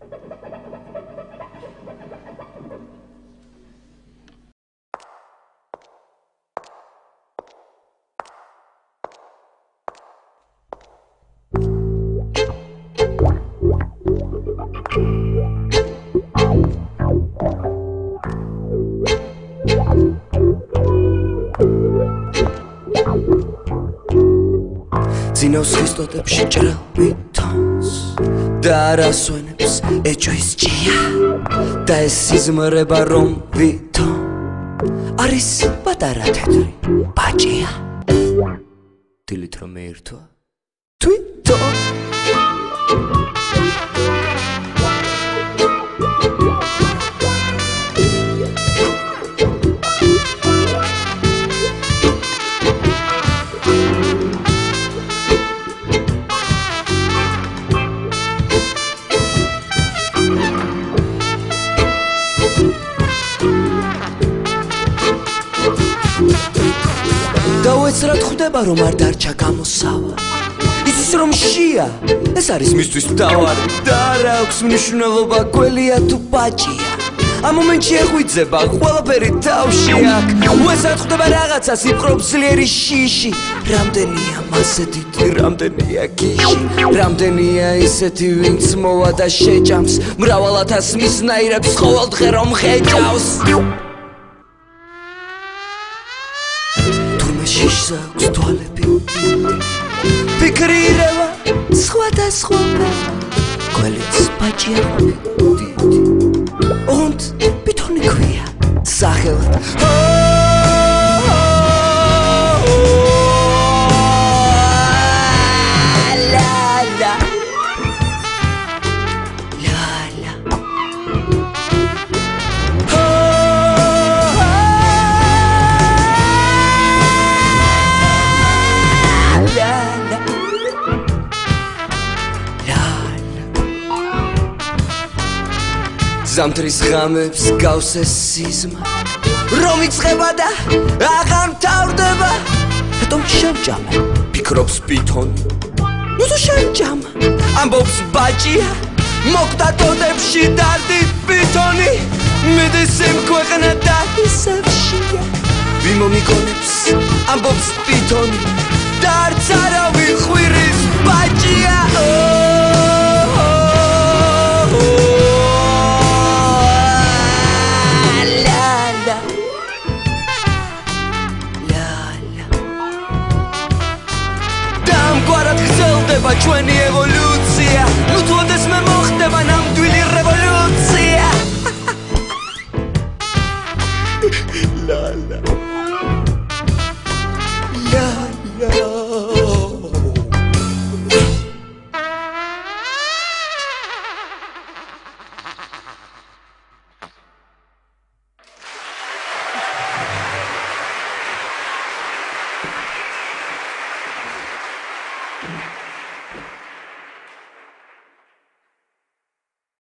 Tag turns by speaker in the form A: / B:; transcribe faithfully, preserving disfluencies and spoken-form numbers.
A: ძინავს ხისტოდებში ჭრელვითონს და არასვენებს ეჭვის ჭია და ეს სიზმრება რომ ვითომ არის პატარა თეთრი ბაჭია დილით რომ მეირთვა თვითონ დავეცრად ხვდება რომ არ დარჩა გამოსავა იცის რომ შია ეს არის მისთვის მთავარი და რა აქვს მნიშვნელობა გველია თუ ბაჭია ამ მომენტში ეღვიძება ყველაფერი თავში აქ უეცრად ხვდება რაღაცა სიფრობს ძლიერი შიში რამდენია მასე დიდი რამდენია გიში რამდენია ისეთი ვინც მოვა და შეჭამს მრავალ ათას მისნაირებს ყოველდღე რომ ხედავს შიშს აქვს თვალები ფიქრი ირევა სხვადასხვა გველიც ბაჭია დიდი und ბითონი ქვია სახელად ზამთრის ღამებს გავს ეს სიზმა რომ იწყება და აღარ მთავრდება რატომ შევჭამე ფიქრობს ბითონი ნუ თუ შევჭამა ამბობს ბაჭია მოკვდა ტოტებში დარდით ბითონი მიდის იმ ქვეყნა და ისევ შია ვიმომიგონებს ამბობს ბითონი და არც არავინ ხვირის ბაჭია ჩვენი ევოლუცია ნუ თუ ოდეს მე მოხდება ნამდვილი რევოლუცია ლა ლა ლა ლა